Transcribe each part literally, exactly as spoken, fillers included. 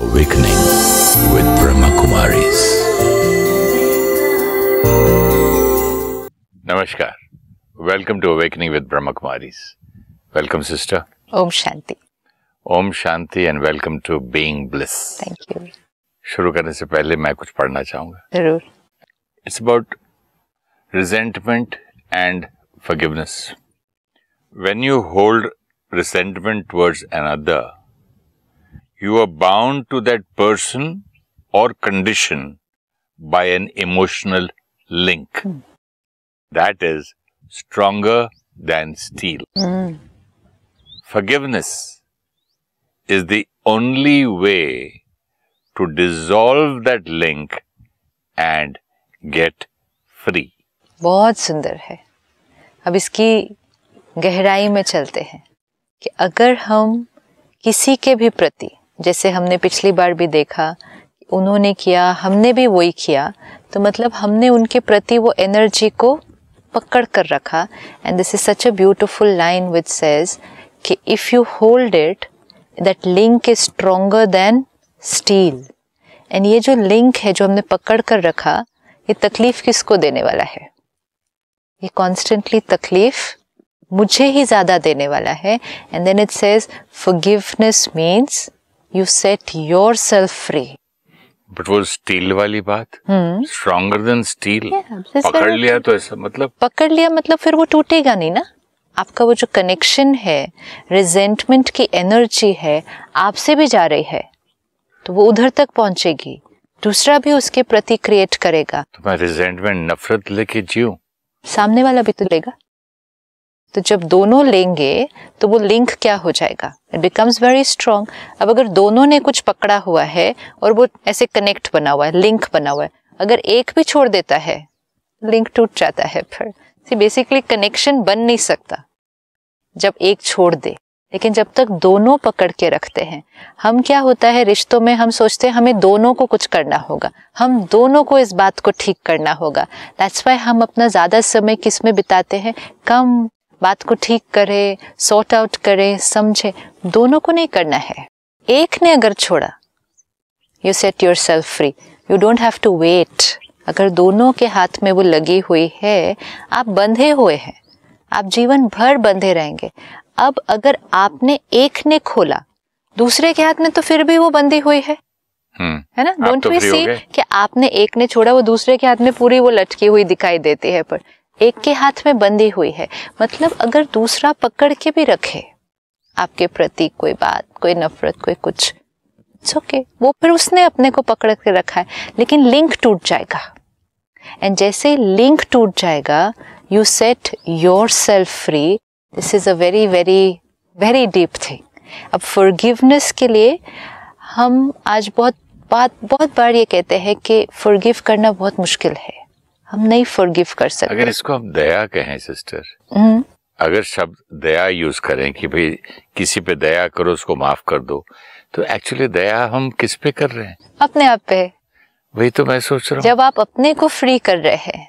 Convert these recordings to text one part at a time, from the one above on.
Awakening with Brahma Kumaris. Namaskar. Welcome to Awakening with Brahma Kumaris. Welcome, sister. Om Shanti. Om Shanti and welcome to Being Bliss. Thank you. शुरू करने से पहले मैं कुछ पढ़ना चाहूँगा. जरूर. It's about resentment and forgiveness. When you hold resentment towards another, you are bound to that person or condition by an emotional link. Hmm. That is stronger than steel. Hmm. Forgiveness is the only way to dissolve that link and get free. बहुत सुंदर है. अब इसकी गहराई में चलते हैं कि अगर हम किसी के भी प्रति, जैसे हमने पिछली बार भी देखा, उन्होंने किया, हमने भी वही किया, तो मतलब हमने उनके प्रति वो एनर्जी को पकड़ कर रखा. And this is such a beautiful line which says कि if you hold it, that link is stronger than steel. And ये जो लिंक है जो हमने पकड़ कर रखा, ये तकलीफ किसको देने वाला है? ये कॉन्स्टेंटली तकलीफ मुझे ही ज्यादा देने वाला है. And then it says forgiveness means you set yourself free. But वो स्टील वाली बात, स्ट्रॉन्गर देन स्टील, पकड़ लिया तो ऐसा मतलब पकड़ लिया मतलब फिर वो टूटेगा नहीं ना. आपका वो जो कनेक्शन है, रिजेंटमेंट की एनर्जी है, आपसे भी जा रही है, तो वो उधर तक पहुंचेगी, दूसरा भी उसके प्रति क्रिएट करेगा. तो मैं रिजेंटमेंट, नफरत लेके जीऊं, सामने वाला भी तो लेगा. तो जब दोनों लेंगे तो वो लिंक क्या हो जाएगा? It becomes very strong. अब अगर दोनों ने कुछ पकड़ा हुआ है और वो ऐसे कनेक्ट बना हुआ है, लिंक बना हुआ है, अगर एक भी छोड़ देता है, लिंक टूट जाता है. फिर सी बेसिकली कनेक्शन बन नहीं सकता जब एक छोड़ दे. लेकिन जब तक दोनों पकड़ के रखते हैं, हम क्या होता है रिश्तों में, हम सोचते हैं हमें दोनों को कुछ करना होगा, हम दोनों को इस बात को ठीक करना होगा. दैट्स व्हाई हम अपना ज्यादा समय किस में बिताते हैं? कम बात को ठीक करे, सॉर्ट आउट करे, समझे. दोनों को नहीं करना है. एक ने अगर छोड़ा, you set yourself free. You don't have to wait. अगर दोनों के हाथ में वो लगी हुई है, आप बंधे हुए हैं, आप जीवन भर बंधे रहेंगे. अब अगर आपने एक ने खोला, दूसरे के हाथ में तो फिर भी वो बंधी हुई है, है ना. डोंट वी सी कि आपने एक ने छोड़ा, वो दूसरे के हाथ में पूरी वो लटकी हुई दिखाई देती है, पर एक के हाथ में बंधी हुई है. मतलब अगर दूसरा पकड़ के भी रखे आपके प्रति कोई बात, कोई नफरत, कोई कुछ, इट्स ओके, वो फिर उसने अपने को पकड़ के रखा है, लेकिन लिंक टूट जाएगा. एंड जैसे लिंक टूट जाएगा, you set yourself free. This is a very very very deep thing. अब फॉरगिवनेस के लिए हम आज बहुत बात बहुत बार ये कहते हैं कि फॉरगिव करना बहुत मुश्किल है, हम नहीं फॉरगिव कर सकते. अगर इसको हम दया कहें सिस्टर, अगर शब्द दया यूज करें कि भाई किसी पे दया करो, उसको माफ कर दो, तो एक्चुअली दया हम किस पे कर रहे हैं? अपने आप पे. वही तो मैं सोच रहा हूँ. जब आप अपने को फ्री कर रहे हैं,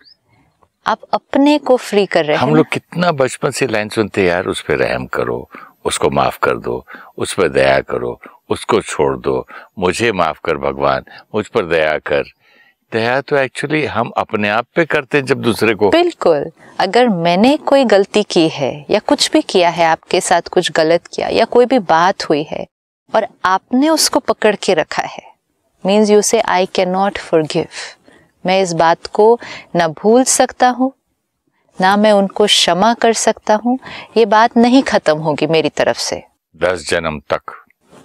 आप अपने को फ्री कर रहे हैं. हम लोग कितना बचपन से लाइन सुनते, यार उस पे रहम करो, उसको माफ कर दो, उस पर दया करो, उसको छोड़ दो, मुझे माफ कर भगवान, मुझ पर दया कर. दया तो एक्चुअली हम अपने आप पे करते हैं जब दूसरे को. बिल्कुल. अगर मैंने कोई गलती की है या कुछ भी किया है, आपके साथ कुछ गलत किया या कोई भी बात हुई है और आपने उसको पकड़ के रखा है, मीन्स यू से आई कैन नॉट फॉरगिव. मैं इस बात को ना भूल सकता हूँ, ना मैं उनको क्षमा कर सकता हूँ. ये बात नहीं खत्म होगी मेरी तरफ से दस जन्म तक.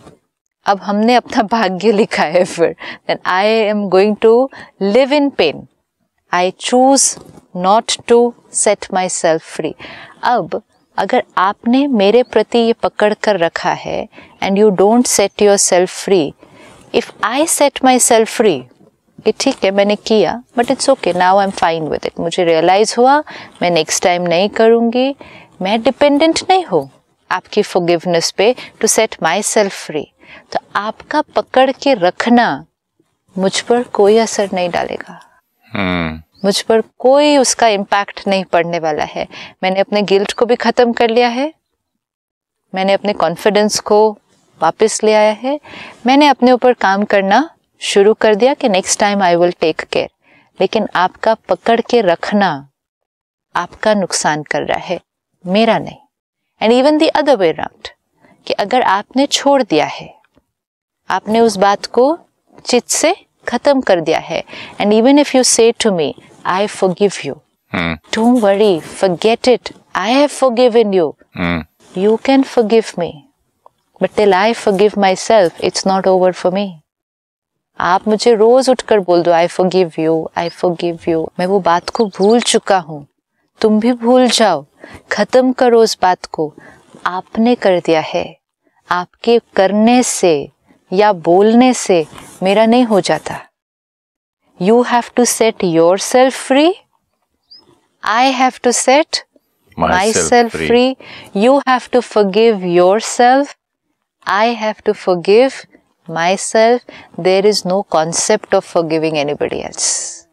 अब हमने अपना भाग्य लिखा है फिर. Then I am going to live in pain. I choose not to set myself free. अब अगर आपने मेरे प्रति ये पकड़ कर रखा है and you don't set yourself free, if I set myself free, ये ठीक है मैंने किया, but it's okay, now I am fine with it. मुझे रियलाइज हुआ, मैं नेक्स्ट टाइम नहीं करूंगी. मैं डिपेंडेंट नहीं हूँ आपकी फॉरगिवनेस पे to set myself free. तो आपका पकड़ के रखना मुझ पर कोई असर नहीं डालेगा. hmm. मुझ पर कोई उसका इम्पैक्ट नहीं पड़ने वाला है. मैंने अपने गिल्ट को भी खत्म कर लिया है, मैंने अपने कॉन्फिडेंस को वापस ले आया है, मैंने अपने ऊपर काम करना शुरू कर दिया कि next time I will take care. लेकिन आपका पकड़ के रखना आपका नुकसान कर रहा है, मेरा नहीं। And even the other way around, कि अगर आपने छोड़ दिया है, आपने उस बात को चित्त से खत्म कर दिया है, and even if you say to me I forgive you, don't worry, forget it, I have forgiven you, you can forgive me, but till I forgive myself it's not over for me. आप मुझे रोज उठकर बोल दो I forgive you, I forgive you, मैं वो बात को भूल चुका हूं, तुम भी भूल जाओ, खत्म करो उस बात को। आपने कर दिया है, आपके करने से या बोलने से मेरा नहीं हो जाता। You have to set yourself free, I have to set myself free, you have to forgive yourself, I have to forgive myself. There is no concept of forgiving anybody else.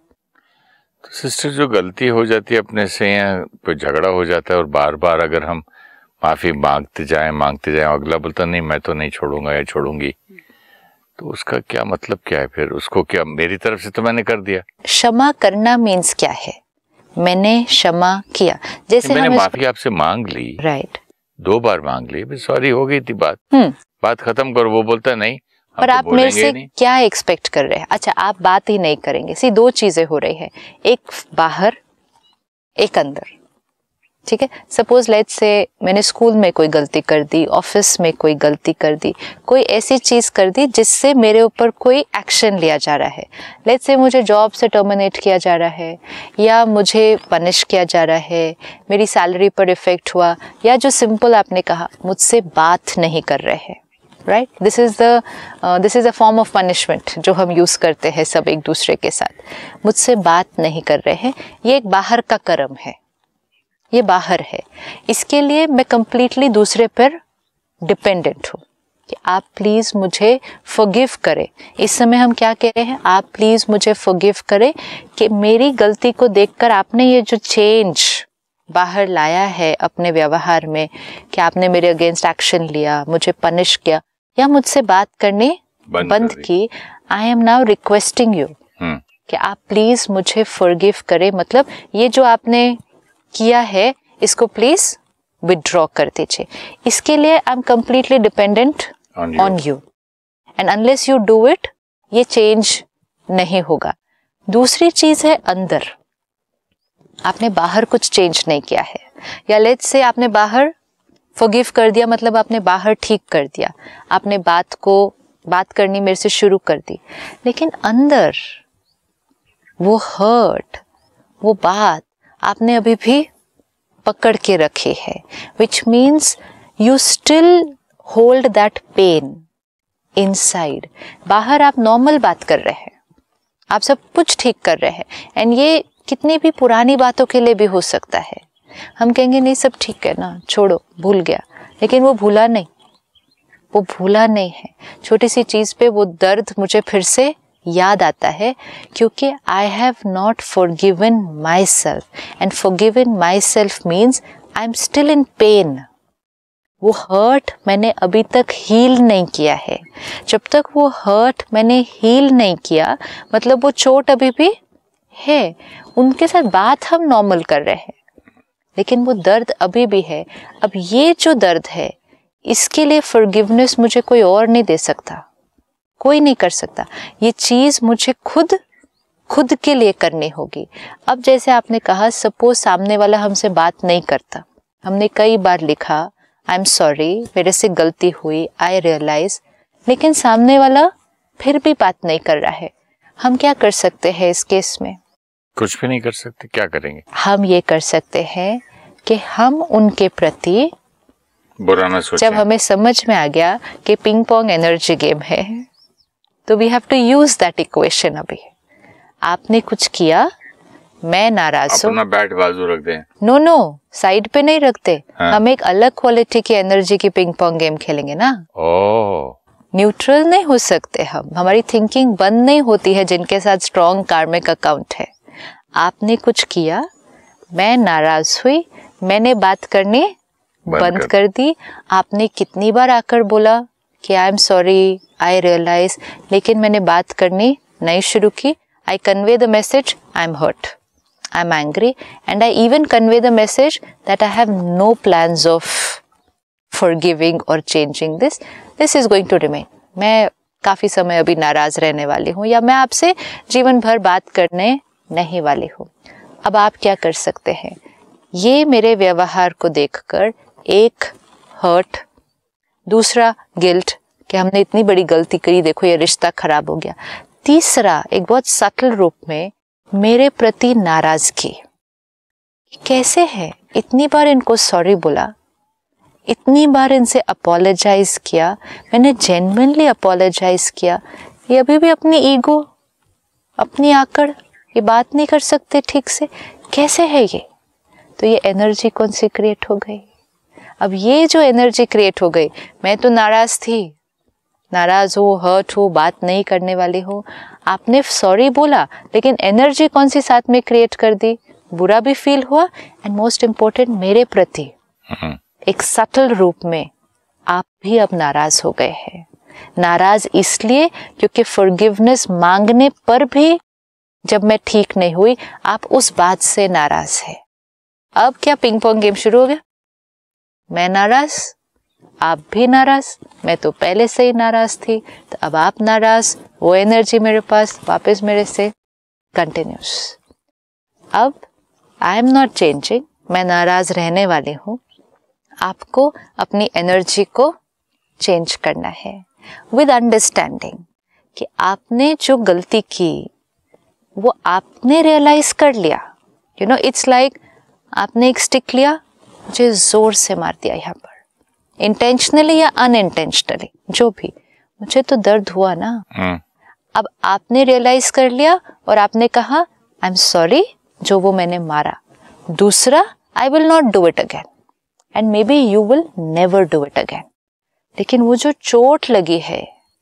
Sister, जो गलती हो जाती है अपने से या कोई झगड़ा हो जाता है और बार बार अगर हम माफी मांगते जाएं मांगते जाएं, अगला बोलता नहीं मैं तो नहीं छोड़ूंगा या छोड़ूंगी, तो उसका क्या मतलब क्या है फिर? उसको क्या, मेरी तरफ से तो मैंने कर दिया। क्षमा करना मीन्स क्या है? मैंने क्षमा किया, जैसे मैंने माफी आपसे मांग ली, राइट, दो बार मांग ली, सॉरी हो गई थी बात, बात खत्म करो। वो बोलता नहीं, पर आप मेरे से क्या एक्सपेक्ट कर रहे हैं? अच्छा, आप बात ही नहीं करेंगे। सी, दो चीजें हो रही है, एक बाहर एक अंदर, ठीक है। सपोज लेट्स से मैंने स्कूल में कोई गलती कर दी, ऑफिस में कोई गलती कर दी, कोई ऐसी चीज कर दी जिससे मेरे ऊपर कोई एक्शन लिया जा रहा है। लेट्स से मुझे जॉब से टर्मिनेट किया जा रहा है, या मुझे पनिश किया जा रहा है, मेरी सैलरी पर इफेक्ट हुआ, या जो सिंपल आपने कहा मुझसे बात नहीं कर रहे हैं, right. This is the this is a form of punishment जो हम यूज करते हैं सब एक दूसरे के साथ। मुझसे बात नहीं कर रहे हैं, ये एक बाहर का कर्म है, ये बाहर है। इसके लिए मैं कंप्लीटली दूसरे पर डिपेंडेंट हूँ कि आप प्लीज मुझे फॉरगिव करें। इस समय हम क्या कह रहे हैं? आप प्लीज मुझे फॉरगिव करें कि मेरी गलती को देखकर आपने ये जो चेंज बाहर लाया है अपने व्यवहार में, कि आपने मेरे अगेंस्ट एक्शन लिया, मुझे पनिश किया, या मुझसे बात करनी बंद, बंद की। I am now requesting you कि आप प्लीज मुझे फॉरगिव करें। मतलब ये जो आपने किया है इसको प्लीज विथड्रॉ कर दीजिए। इसके लिए I am completely dependent on you, and unless you do it, ये चेंज नहीं होगा। दूसरी चीज है अंदर, आपने बाहर कुछ चेंज नहीं किया है, या लेट्स से आपने बाहर फॉरगिव कर दिया, मतलब आपने बाहर ठीक कर दिया, आपने बात को बात करनी मेरे से शुरू कर दी, लेकिन अंदर वो हर्ट, वो बात आपने अभी भी पकड़ के रखी है, which means you still hold that pain inside. बाहर आप नॉर्मल बात कर रहे हैं, आप सब कुछ ठीक कर रहे हैं, एंड ये कितनी भी पुरानी बातों के लिए भी हो सकता है। हम कहेंगे नहीं सब ठीक है ना, छोड़ो, भूल गया, लेकिन वो भूला नहीं, वो भूला नहीं है। छोटी सी चीज पे वो दर्द मुझे फिर से याद आता है, क्योंकि I have not forgiven myself, and forgiven myself means I am still in pain. वो हर्ट मैंने अभी तक हील नहीं किया है। जब तक वो हर्ट मैंने हील नहीं किया, मतलब वो चोट अभी भी है। उनके साथ बात हम नॉर्मल कर रहे हैं, लेकिन वो दर्द अभी भी है। अब ये जो दर्द है, इसके लिए फॉरगिवनेस मुझे कोई और नहीं दे सकता, कोई नहीं कर सकता। ये चीज मुझे खुद खुद के लिए करनी होगी। अब जैसे आपने कहा, सपोज सामने वाला हमसे बात नहीं करता, हमने कई बार लिखा आई एम सॉरी, मेरे से गलती हुई, आई रियलाइज, लेकिन सामने वाला फिर भी बात नहीं कर रहा है। हम क्या कर सकते हैं इस केस में? कुछ भी नहीं कर सकते। क्या करेंगे? हम ये कर सकते हैं कि हम उनके प्रति बुरा ना सोचें। जब हमें समझ में आ गया कि पिंग पोंग एनर्जी गेम है, तो we have to use that equation. अभी आपने कुछ किया, मैं नाराज हूँ, अपना बैट बाजू रख दें। नो नो, साइड पे नहीं रखते। हाँ? हम एक अलग क्वालिटी की एनर्जी की पिंग पोंग गेम खेलेंगे ना। ओह, न्यूट्रल नहीं हो सकते हम, हमारी थिंकिंग बंद नहीं होती है जिनके साथ स्ट्रॉन्ग कार्मिक अकाउंट है। आपने कुछ किया, मैं नाराज हुई, मैंने बात करनी बंद, बंद कर।, कर दी। आपने कितनी बार आकर बोला कि I am sorry, I realise, लेकिन मैंने बात करनी नहीं शुरू की. I convey the message, I am hurt, I am angry, and I even convey the message that I have no plans of forgiving और changing this. This is going to remain. मैं काफ़ी समय अभी नाराज़ रहने वाली हूँ, या मैं आपसे जीवन भर बात करने नहीं वाली हूँ. अब आप क्या कर सकते हैं? ये मेरे व्यवहार को देखकर एक हर्ट, दूसरा गिल्ट कि हमने इतनी बड़ी गलती करी, देखो ये रिश्ता खराब हो गया. तीसरा एक बहुत सटल रूप में मेरे प्रति नाराजगी. कैसे है? इतनी बार इनको सॉरी बोला, इतनी बार इनसे अपोलोजाइज किया, मैंने जेन्युइनली अपोलोजाइज किया, ये अभी भी अपनी ईगो, अपनी आकड़, ये बात नहीं कर सकते ठीक से. कैसे है ये? तो ये एनर्जी कौन सी क्रिएट हो गई? अब ये जो एनर्जी क्रिएट हो गई, मैं तो नाराज थी, नाराज हो, हर्ट हो, बात नहीं करने वाली हो, आपने सॉरी बोला, लेकिन एनर्जी कौन सी साथ में क्रिएट कर दी? बुरा भी फील हुआ, एंड मोस्ट इम्पोर्टेंट मेरे प्रति एक सटल रूप में आप भी अब नाराज हो गए हैं. नाराज इसलिए क्योंकि फॉरगिवनेस मांगने पर भी जब मैं ठीक नहीं हुई, आप उस बात से नाराज है. अब क्या पिंग पोंग गेम शुरू हो गया? मैं नाराज, आप भी नाराज, मैं तो पहले से ही नाराज थी, तो अब आप नाराज, वो एनर्जी मेरे पास वापस मेरे से कंटिन्यूस. अब आई एम नॉट चेंजिंग, मैं नाराज रहने वाली हूँ. आपको अपनी एनर्जी को चेंज करना है विद अंडरस्टैंडिंग कि आपने जो गलती की वो आपने रियलाइज कर लिया. यू नो, इट्स लाइक आपने एक स्टिक लिया, मुझे जोर से मार दिया यहाँ पर, इंटेंशनली या अनइंटेंशनली, जो भी, मुझे तो दर्द हुआ ना. hmm. अब आपने रियलाइज कर लिया और आपने कहा आई एम सॉरी जो वो मैंने मारा. दूसरा, I will not do it again, and maybe you will never do it again. लेकिन वो जो चोट लगी है,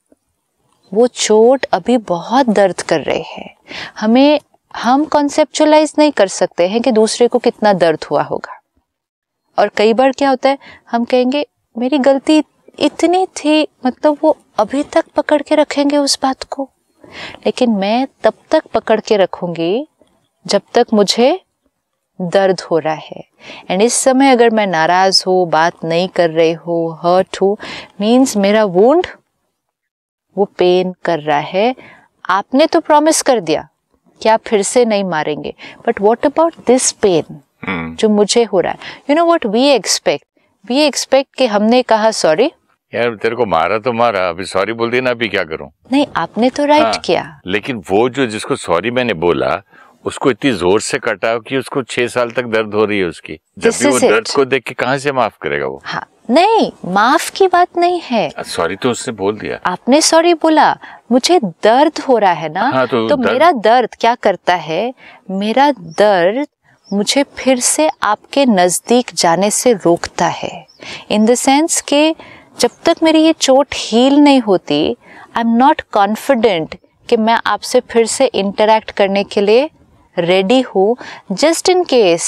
वो चोट अभी बहुत दर्द कर रही है. हमें हम कॉन्सेप्चुअलाइज नहीं कर सकते हैं कि दूसरे को कितना दर्द हुआ होगा. और कई बार क्या होता है, हम कहेंगे मेरी गलती इतनी थी, मतलब वो अभी तक पकड़ के रखेंगे उस बात को. लेकिन मैं तब तक पकड़ के रखूंगी जब तक मुझे दर्द हो रहा है. एंड इस समय अगर मैं नाराज हो, बात नहीं कर रही हो, हर्ट हो, मीन्स मेरा वुंड वो पेन कर रहा है. आपने तो प्रॉमिस कर दिया कि आप फिर से नहीं मारेंगे, but what about this pain जो मुझे हो रहा है? You know what we expect, we expect कि हमने कहा सॉरी, यार तेरे को मारा तो मारा, अभी सॉरी बोल देना, अभी क्या करूं? नहीं, आपने तो राइट हाँ, किया. लेकिन वो जो जिसको सॉरी मैंने बोला, उसको इतनी जोर से कटा कि उसको छह साल तक दर्द हो रही है उसकी. जब भी वो दर्द को देख के कहां से माफ करेगा वो? हाँ, नहीं, माफ की बात नहीं है. सॉरी तो उसने बोल दिया, आपने सॉरी बोला, मुझे दर्द हो रहा है ना. हाँ, तो, तो दर्द... मेरा दर्द क्या करता है, मेरा दर्द मुझे फिर से आपके नजदीक जाने से रोकता है. इन द सेंस के जब तक मेरी ये चोट हील नहीं होती, आई एम नॉट कॉन्फिडेंट कि मैं आपसे फिर से इंटरैक्ट करने के लिए रेडी हूँ. जस्ट इन केस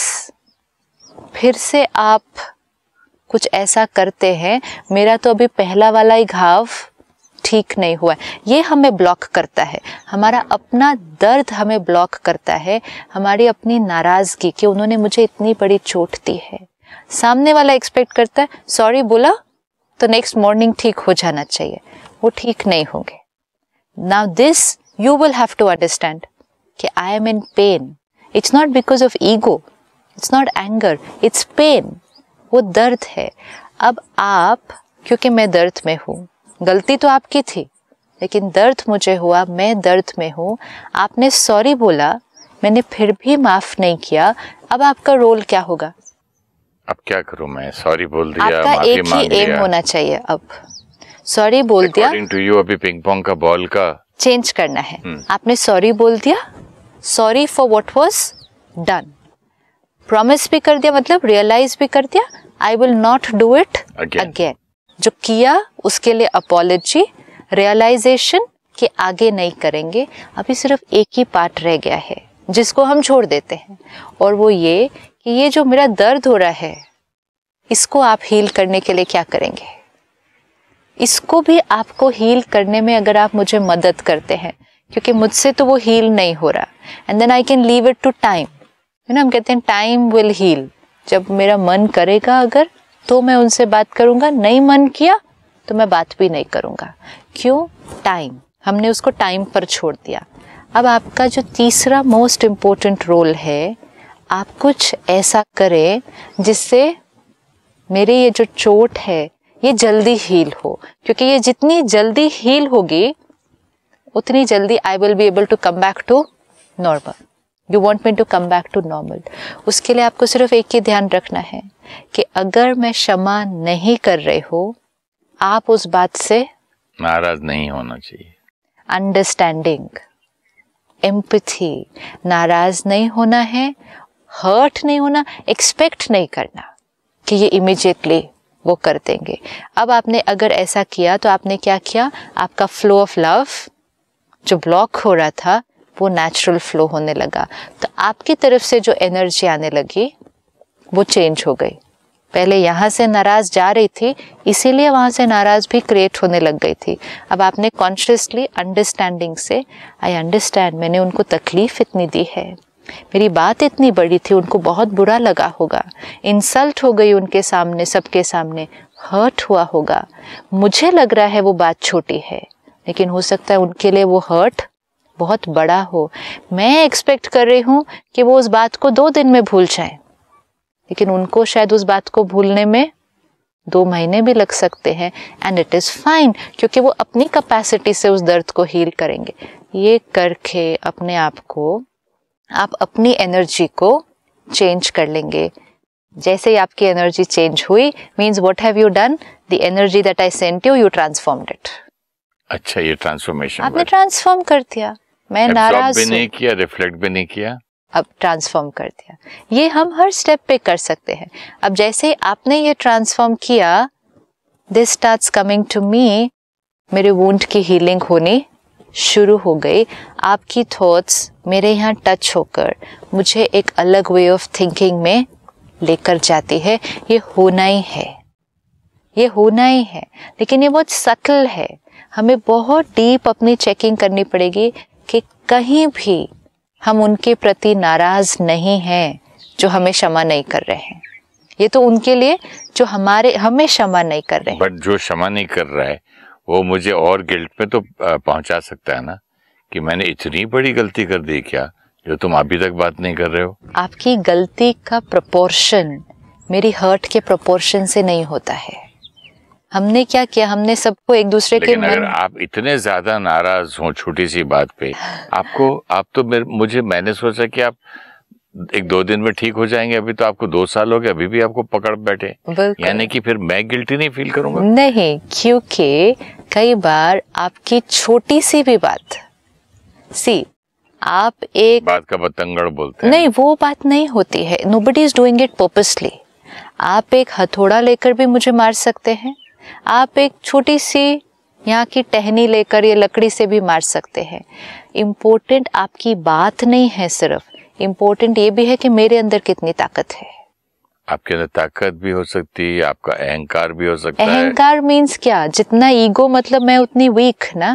फिर से आप कुछ ऐसा करते हैं, मेरा तो अभी पहला वाला ही घाव ठीक नहीं हुआ है. ये हमें ब्लॉक करता है, हमारा अपना दर्द हमें ब्लॉक करता है, हमारी अपनी नाराजगी कि उन्होंने मुझे इतनी बड़ी चोट दी है. सामने वाला एक्सपेक्ट करता है सॉरी बोला तो नेक्स्ट मॉर्निंग ठीक हो जाना चाहिए, वो ठीक नहीं होंगे. Now this you will have to understand कि I am in pain. It's not because of ego, it's not anger, it's pain. वो दर्द है. अब आप, क्योंकि मैं दर्द में हूँ, गलती तो आपकी थी लेकिन दर्द मुझे हुआ, मैं दर्द में हूँ, आपने सॉरी बोला, मैंने फिर भी माफ नहीं किया. अब आपका रोल क्या होगा? अब क्या करूं मैं? सॉरी बोल दिया, आपका माफी एक ही एम होना चाहिए. अब सॉरी बोल दिया, अकॉर्डिंग टू यू अभी पिंग पोंग का बॉल का चेंज करना है. आपने सॉरी बोल दिया, sorry for what was done, promise भी कर दिया, मतलब रियलाइज भी कर दिया, I will not do it again. जो किया उसके लिए अपॉलॉजी, रियलाइजेशन कि आगे नहीं करेंगे. अभी सिर्फ एक ही पार्ट रह गया है जिसको हम छोड़ देते हैं, और वो ये कि ये जो मेरा दर्द हो रहा है, इसको आप हील करने के लिए क्या करेंगे? इसको भी आपको हील करने में अगर आप मुझे मदद करते हैं, क्योंकि मुझसे तो वो हील नहीं हो रहा, and then I can leave it to time. है ना, हम कहते हैं टाइम विल हील। जब मेरा मन करेगा अगर तो मैं उनसे बात करूंगा, नहीं मन किया तो मैं बात भी नहीं करूंगा। क्यों? टाइम, हमने उसको टाइम पर छोड़ दिया। अब आपका जो तीसरा मोस्ट इम्पोर्टेंट रोल है, आप कुछ ऐसा करें जिससे मेरी ये जो चोट है ये जल्दी हील हो, क्योंकि ये जितनी जल्दी हील होगी उतनी जल्दी I will be able to come back to normal. You want me to come back to normal. उसके लिए आपको सिर्फ एक ही ध्यान रखना है कि अगर मैं क्षमा नहीं कर रहे हो, आप उस बात से नाराज नहीं होना चाहिए। अंडरस्टैंडिंग, एम्पैथी, नाराज नहीं होना है, हर्ट नहीं होना, एक्सपेक्ट नहीं करना कि ये इमीडिएटली वो कर देंगे। अब आपने अगर ऐसा किया तो आपने क्या किया, आपका फ्लो ऑफ लव जो ब्लॉक हो रहा था वो नेचुरल फ्लो होने लगा। तो आपकी तरफ से जो एनर्जी आने लगी वो चेंज हो गई। पहले यहाँ से नाराज जा रही थी, इसीलिए वहाँ से नाराज भी क्रिएट होने लग गई थी। अब आपने कॉन्शियसली अंडरस्टैंडिंग से, आई अंडरस्टैंड, मैंने उनको तकलीफ इतनी दी है, मेरी बात इतनी बड़ी थी, उनको बहुत बुरा लगा होगा, इंसल्ट हो गई उनके सामने, सबके सामने हर्ट हुआ होगा। मुझे लग रहा है वो बात छोटी है, लेकिन हो सकता है उनके लिए वो हर्ट बहुत बड़ा हो। मैं एक्सपेक्ट कर रही हूँ कि वो उस बात को दो दिन में भूल जाएं, लेकिन उनको शायद उस बात को भूलने में दो महीने भी लग सकते हैं, एंड इट इज़ फाइन, क्योंकि वो अपनी कैपेसिटी से उस दर्द को हील करेंगे। ये करके अपने आप को, आप अपनी एनर्जी को चेंज कर लेंगे। जैसे ही आपकी एनर्जी चेंज हुई, means what have you done, the energy that I sent you, you transformed it. अच्छा, ये ट्रांसफॉर्मेशन आपने ट्रांसफॉर्म कर दिया। मैं नाराज भी नहीं किया, रिफ्लेक्ट भी नहीं किया, अब ट्रांसफॉर्म कर दिया। ये हम हर स्टेप पे कर सकते हैं। अब जैसे ही आपने ये ट्रांसफॉर्म किया, this starts coming to me, मेरे वुंड की हीलिंग होनी शुरू हो गई। आपकी थॉट्स मेरे यहाँ टच होकर मुझे एक अलग वे ऑफ थिंकिंग में लेकर जाती है। ये होना ही है, ये होना ही है, लेकिन ये बहुत सटल है। हमें बहुत डीप अपनी चेकिंग करनी पड़ेगी कि कहीं भी हम उनके प्रति नाराज नहीं हैं जो हमें क्षमा नहीं कर रहे हैं। ये तो उनके लिए जो हमारे हमें क्षमा नहीं कर रहे हैं। बट जो क्षमा नहीं कर रहा है वो मुझे और गिल्ट में तो पहुंचा सकता है ना, कि मैंने इतनी बड़ी गलती कर दी क्या जो तुम अभी तक बात नहीं कर रहे हो। आपकी गलती का प्रोपोर्शन मेरी हर्ट के प्रोपोर्शन से नहीं होता है। हमने क्या किया, हमने सबको एक दूसरे के मन... अगर आप इतने ज्यादा नाराज हो छोटी सी बात पे, आपको आप तो मेरे, मुझे मैंने सोचा कि आप एक दो दिन में ठीक हो जाएंगे, अभी तो आपको दो साल हो गए, अभी भी आपको पकड़ बैठे, यानी कि फिर मैं गिल्टी नहीं फील करूंगा। नहीं, क्योंकि कई बार आपकी छोटी सी भी बात, सी आप एक बात का बतंगड़ बोलते हैं, नहीं, वो बात नहीं होती है। Nobody is doing it purposely. आप एक हथौड़ा लेकर भी मुझे मार सकते हैं, आप एक छोटी सी यहाँ की टहनी लेकर या लकड़ी से भी मार सकते हैं। इम्पोर्टेंट आपकी बात नहीं है, सिर्फ इम्पोर्टेंट ये भी है कि मेरे अंदर कितनी ताकत है। आपके अंदर ताकत भी हो सकती है, आपका अहंकार भी हो सकता है। अहंकार मीन्स क्या, जितना ईगो, मतलब मैं उतनी वीक ना,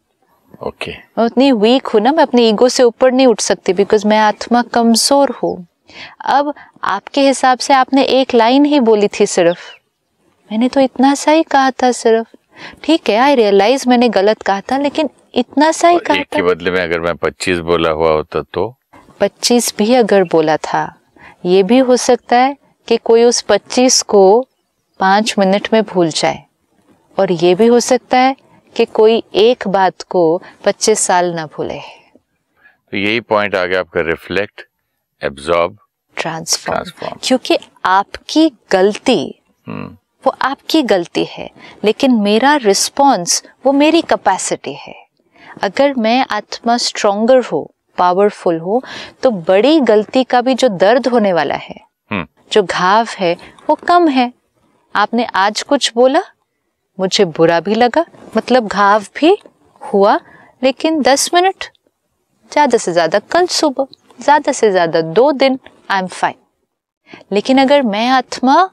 ओके okay. मैं उतनी वीक हूँ ना, मैं अपनी ईगो से ऊपर नहीं उठ सकती, बिकॉज मैं आत्मा कमजोर हूँ। अब आपके हिसाब से आपने एक लाइन ही बोली थी सिर्फ, मैंने तो इतना सा ही कहा था सिर्फ। ठीक है, आई रियलाइज मैंने गलत कहा था, लेकिन इतना सा ही कहा था। एक के बदले में अगर मैं पच्चीस बोला हुआ होता तो पच्चीस भी अगर बोला था, ये भी हो सकता है कि कोई उस पच्चीस को पाँच मिनट में भूल जाए, और ये भी हो सकता है कि कोई एक बात को पच्चीस साल ना भूले। तो यही पॉइंट आ गया आपका, रिफ्लेक्ट, एब्जॉर्ब, ट्रांसफॉर्म। क्योंकि आपकी गलती वो आपकी गलती है, लेकिन मेरा रिस्पॉन्स वो मेरी कैपेसिटी है। अगर मैं आत्मा स्ट्रॉन्गर हो, पावरफुल हो, तो बड़ी गलती का भी जो दर्द होने वाला है, जो घाव है, वो कम है। आपने आज कुछ बोला, मुझे बुरा भी लगा, मतलब घाव भी हुआ, लेकिन दस मिनट, ज्यादा से ज्यादा कल सुबह, ज्यादा से ज्यादा दो दिन, आई एम फाइन। लेकिन अगर मैं आत्मा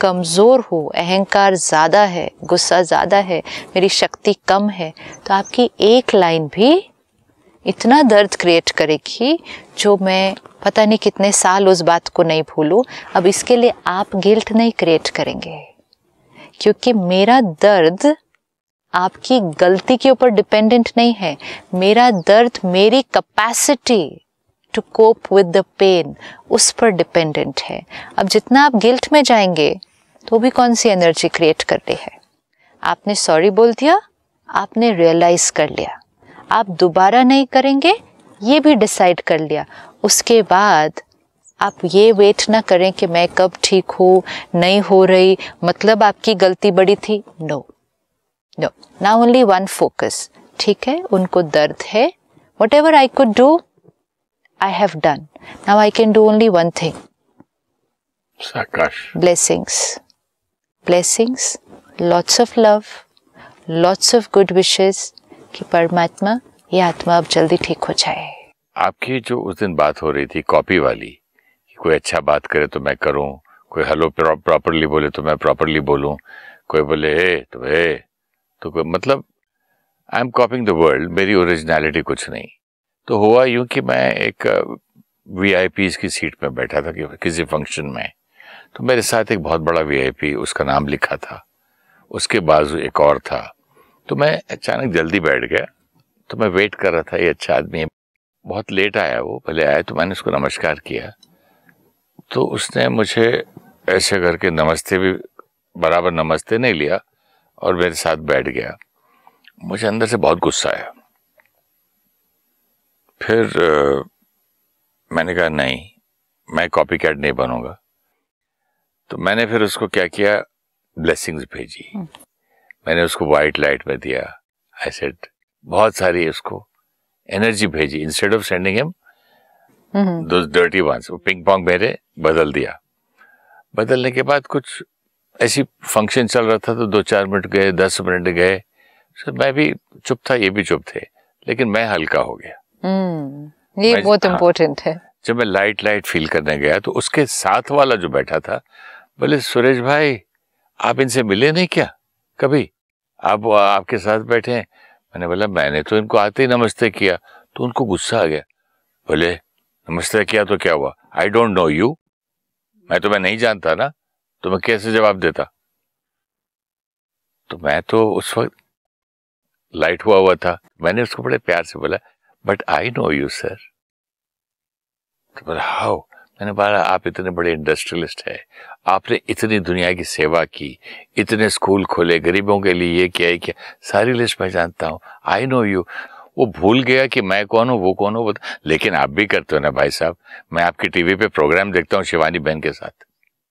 कमज़ोर हूँ, अहंकार ज़्यादा है, गुस्सा ज़्यादा है, मेरी शक्ति कम है, तो आपकी एक लाइन भी इतना दर्द क्रिएट करेगी जो मैं पता नहीं कितने साल उस बात को नहीं भूलूं। अब इसके लिए आप गिल्ट नहीं क्रिएट करेंगे, क्योंकि मेरा दर्द आपकी गलती के ऊपर डिपेंडेंट नहीं है। मेरा दर्द मेरी capacity to cope with the pain उस पर डिपेंडेंट है। अब जितना आप गिल्ट में जाएंगे तो भी कौन सी एनर्जी क्रिएट कर रही है। आपने सॉरी बोल दिया, आपने रियलाइज कर लिया, आप दोबारा नहीं करेंगे ये भी डिसाइड कर लिया। उसके बाद आप ये वेट ना करें कि मैं कब ठीक हूँ, नहीं हो रही, मतलब आपकी गलती बड़ी थी। No no, now only one focus. ठीक है, उनको दर्द है, whatever I could do I have done, now I can do only one thing, blessings blessings, lots of love, lots of good wishes कि परमात्मा ये आत्मा अब जल्दी ठीक हो जाए। आपकी जो उस दिन बात हो रही थी कॉपी वाली, कि कोई अच्छा बात करे तो मैं करूं, कोई हेलो प्रॉपरली बोले तो मैं प्रॉपरली बोलूं, कोई बोले हे तो हे, तो कोई मतलब I am copying the world, मेरी ओरिजिनलिटी कुछ नहीं। तो हुआ यूं कि मैं एक वीआईपी की सीट में बैठा था कि किसी फंक्शन में, तो मेरे साथ एक बहुत बड़ा वीआईपी, उसका नाम लिखा था, उसके बाजू एक और था। तो मैं अचानक जल्दी बैठ गया, तो मैं वेट कर रहा था, ये अच्छा आदमी है, बहुत लेट आया वो, पहले आया, तो मैंने उसको नमस्कार किया, तो उसने मुझे ऐसे करके नमस्ते भी बराबर नमस्ते नहीं लिया और मेरे साथ बैठ गया। मुझे अंदर से बहुत गुस्सा आया। फिर आ, मैंने कहा नहीं, मैं कॉपी कैट नहीं बनूंगा। तो मैंने फिर उसको क्या किया, ब्लेसिंग्स भेजी, मैंने उसको वाइट लाइट में दिया, आई सेड बहुत सारी उसको एनर्जी भेजी, instead of sending him those dirty ones, वो पिंग पोंग मेरे बदल दिया। बदलने के बाद कुछ ऐसी फंक्शन चल रहा था, तो दो चार मिनट गए, दस मिनट गए, तो मैं भी चुप था, ये भी चुप थे, लेकिन मैं हल्का हो गया। hmm, ये बहुत इम्पोर्टेंट है। जब मैं लाइट लाइट फील करने गया, तो उसके साथ वाला जो बैठा था बोले सुरेश भाई आप इनसे मिले नहीं क्या कभी, आप आपके साथ बैठे हैं। मैंने बोला मैंने तो इनको आते ही नमस्ते किया। तो उनको गुस्सा आ गया, बोले नमस्ते किया तो क्या हुआ, आई डोंट नो यू, मैं तुम्हें नहीं जानता ना, तो मैं कैसे जवाब देता। तो मैं तो उस वक्त लाइट हुआ हुआ था, मैंने उसको बड़े प्यार से बोला but I know you sir. तो बोला हाउ। मैंने बोला आप इतने बड़े इंडस्ट्रियलिस्ट है, आपने इतनी दुनिया की सेवा की, इतने स्कूल खोले, गरीबों के लिए ये किया, ये किया, सारी लिस्ट मैं जानता हूँ, आई नो यू। वो भूल गया कि मैं कौन हूँ, वो कौन हूँ। लेकिन आप भी करते हो ना भाई साहब, मैं आपकी टीवी पे प्रोग्राम देखता हूँ शिवानी बहन के साथ।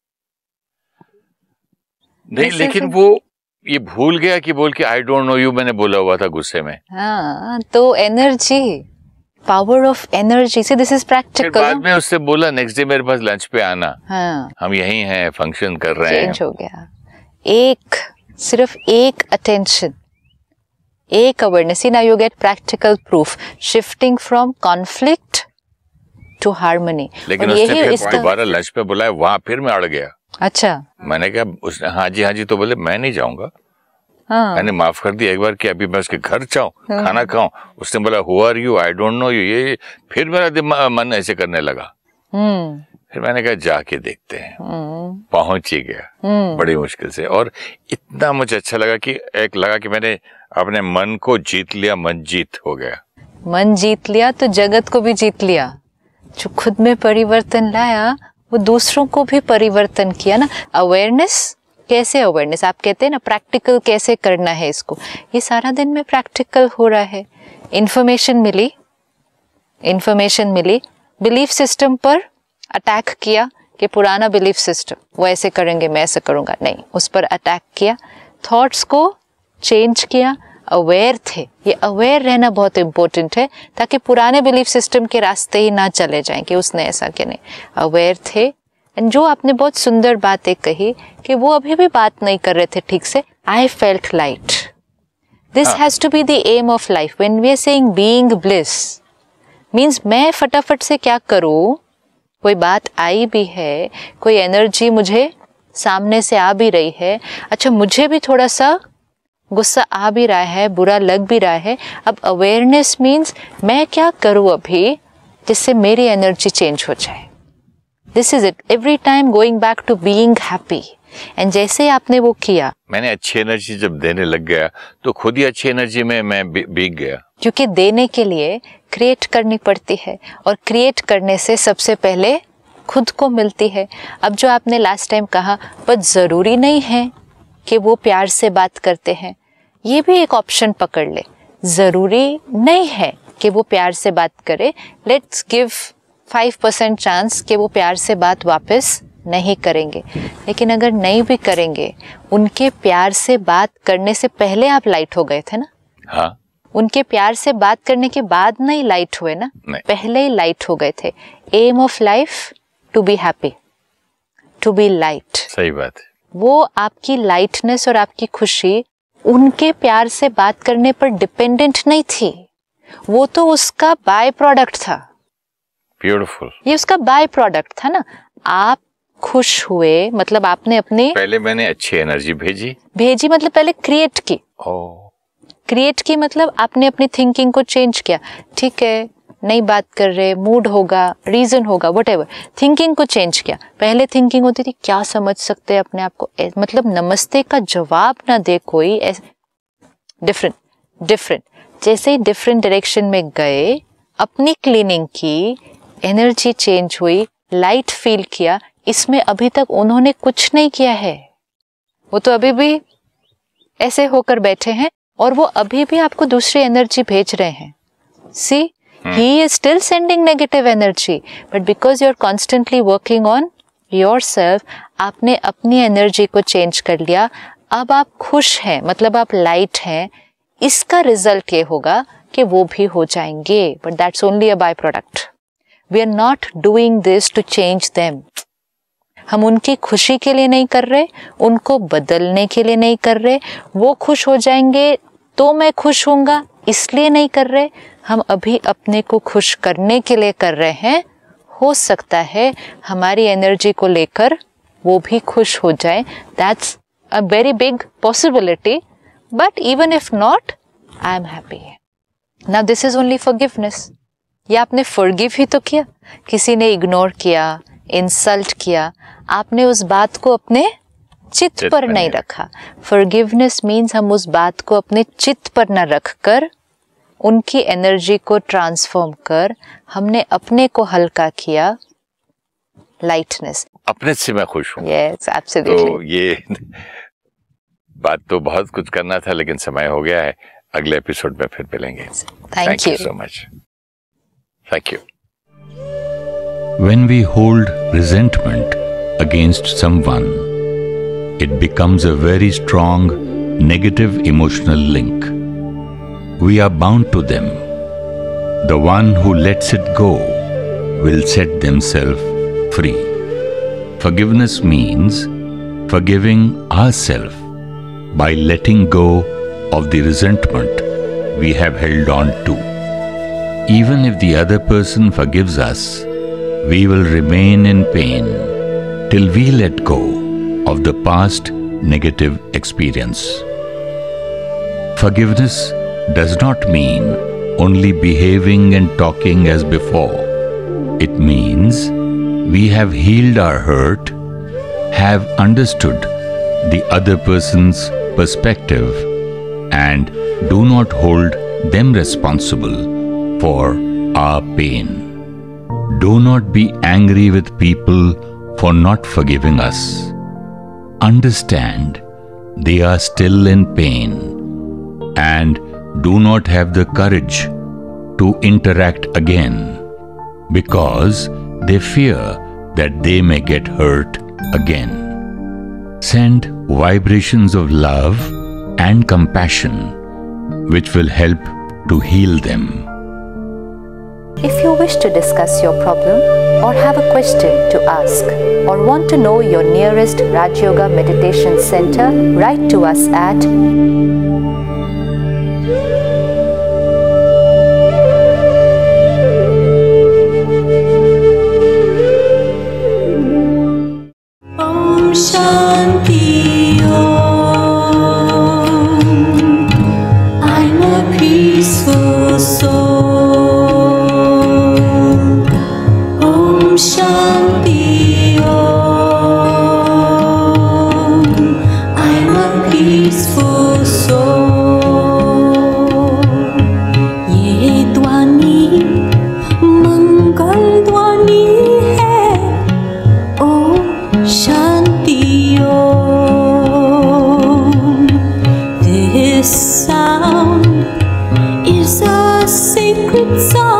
नहीं, लेकिन वो ये भूल गया कि बोल के आई डोंट नो यू मैंने बोला हुआ था गुस्से में। हाँ, तो एनर्जी, पावर ऑफ एनर्जी से, दिस इज प्रैक्टिकल। बाद में उससे बोला नेक्स्ट डे मेरे पास लंच पे आना, हाँ, हम यहीं हैं, फंक्शन कर रहे हैं। चेंज हो गया। एक सिर्फ एक अटेंशन, एक awareness, now you get practical proof, shifting from conflict to harmony. लेकिन उसने फिर दोबारा लंच पे बुलाया, वहां फिर मैं अड़ गया। अच्छा, मैंने कहा उसने हाँ जी हाँ जी, तो बोले मैं नहीं जाऊंगा। हाँ, मैंने माफ कर दिया एक बार कि अभी मैं उसके घर जाऊं, खाना खाऊं। उसने बोला who are you, I don't know you, ये फिर मेरा दिमाग मन ऐसे करने लगा। फिर मैंने कहा जाके देखते हैं, पहुंच ही गया बड़ी मुश्किल से। और इतना मुझे अच्छा लगा कि एक लगा कि मैंने अपने मन को जीत लिया, मन जीत हो गया। मन जीत लिया तो जगत को भी जीत लिया। जो खुद में परिवर्तन लाया वो दूसरों को भी परिवर्तन किया ना। अवेयरनेस, कैसे अवेयरनेस, आप कहते हैं ना प्रैक्टिकल कैसे करना है इसको, ये सारा दिन में प्रैक्टिकल हो रहा है। इंफॉर्मेशन मिली, इंफॉर्मेशन मिली, बिलीफ सिस्टम पर अटैक किया कि पुराना बिलीफ सिस्टम, वो ऐसे करेंगे मैं ऐसे करूंगा, नहीं, उस पर अटैक किया। थॉट्स को चेंज किया, अवेयर थे। ये अवेयर रहना बहुत इंपॉर्टेंट है, ताकि पुराने बिलीफ सिस्टम के रास्ते ही ना चले जाएं कि उसने ऐसा किया, नहीं, अवेयर थे। एंड जो आपने बहुत सुंदर बात एक कही कि वो अभी भी बात नहीं कर रहे थे ठीक से, I felt light, this has to be the aim of life. When we are saying being bliss means मैं फटाफट से क्या करूं, कोई बात आई भी है, कोई एनर्जी मुझे सामने से आ भी रही है, अच्छा मुझे भी थोड़ा सा गुस्सा आ भी रहा है, बुरा लग भी रहा है, अब अवेयरनेस मीन्स मैं क्या करूँ अभी जिससे मेरी एनर्जी चेंज हो जाए. This is it, every time going back to being happy. And जैसे आपने वो किया, मैंने अच्छी एनर्जी जब देने लग गया तो खुद ही अच्छी एनर्जी में मैं भीग गया. क्योंकि देने के लिए क्रिएट करनी पड़ती है और क्रिएट करने से सबसे पहले खुद को मिलती है. अब जो आपने लास्ट टाइम कहा, पर जरूरी नहीं है कि वो प्यार से बात करते हैं, ये भी एक ऑप्शन पकड़ ले. जरूरी नहीं है कि वो प्यार से बात करे. Let's give five percent chance कि वो प्यार से बात वापस नहीं करेंगे. लेकिन अगर नहीं भी करेंगे, उनके प्यार से बात करने से पहले आप लाइट हो गए थे ना. हाँ. उनके प्यार से बात करने के बाद नहीं लाइट हुए ना, पहले ही लाइट हो गए थे. Aim of life to be happy, to be light. सही बात है. वो आपकी लाइटनेस और आपकी खुशी उनके प्यार से बात करने पर डिपेंडेंट नहीं थी, वो तो उसका बाय प्रोडक्ट था. ब्यूटीफुल. ये उसका बाय प्रोडक्ट था ना. आप खुश हुए मतलब आपने अपने, पहले मैंने अच्छी एनर्जी भेजी भेजी मतलब पहले क्रिएट की. oh. क्रिएट की मतलब आपने अपनी थिंकिंग को चेंज किया. ठीक है, नहीं बात कर रहे, मूड होगा, रीजन होगा, व्हाटएवर, थिंकिंग को चेंज किया. पहले थिंकिंग होती थी क्या समझ सकते हैं अपने आप को, मतलब नमस्ते का जवाब ना दे कोई, डिफरेंट डिफरेंट. जैसे ही डिफरेंट डायरेक्शन में गए, अपनी क्लीनिंग की, एनर्जी चेंज हुई, लाइट फील किया. इसमें अभी तक उन्होंने कुछ नहीं किया है, वो तो अभी भी ऐसे होकर बैठे हैं और वो अभी भी आपको दूसरी एनर्जी भेज रहे हैं. सी, he is still sending negative energy, but because you're constantly working on yourself, आपने अपनी एनर्जी को चेंज कर लिया. अब आप खुश हैं, मतलब आप लाइट हैं. इसका रिजल्ट ये होगा कि वो भी हो जाएंगे, but that's only a by product. We are not doing this to change them. हम उनकी खुशी के लिए नहीं कर रहे, उनको बदलने के लिए नहीं कर रहे. वो खुश हो जाएंगे तो मैं खुश होऊंगा इसलिए नहीं कर रहे. हम अभी अपने को खुश करने के लिए कर रहे हैं. हो सकता है हमारी एनर्जी को लेकर वो भी खुश हो जाए. That's a very big possibility, but even if not, I am happy. Now this is only forgiveness. ये आपने फॉरगिव ही तो किया. किसी ने इग्नोर किया, इंसल्ट किया, आपने उस बात को अपने चित्त पर नहीं रखा. फॉरगिवनेस मीन्स हम उस बात को अपने चित्त पर न रखकर उनकी एनर्जी को ट्रांसफॉर्म कर हमने अपने को हल्का किया. लाइटनेस. अपने से मैं खुश हूँ. Yes, absolutely. तो ये बात तो बहुत कुछ करना था, लेकिन समय हो गया है. अगले एपिसोड में फिर मिलेंगे. Thank you so much. Thank you. When we hold resentment against someone, it becomes a very strong negative emotional link. We are bound to them. The one who lets it go will set themselves free. Forgiveness means forgiving ourselves by letting go of the resentment we have held on to. Even if the other person forgives us, we will remain in pain till we let go of the past negative experience. Forgiveness does not mean only behaving and talking as before. It means we have healed our hurt, have understood the other person's perspective, and do not hold them responsible for our pain. Do not be angry with people for not forgiving us. Understand they are still in pain and do not have the courage to interact again because they fear that they may get hurt again. Send vibrations of love and compassion which will help to heal them. If you wish to discuss your problem or have a question to ask or want to know your nearest Rajyoga meditation center, write to us at Om Shanti. secrets of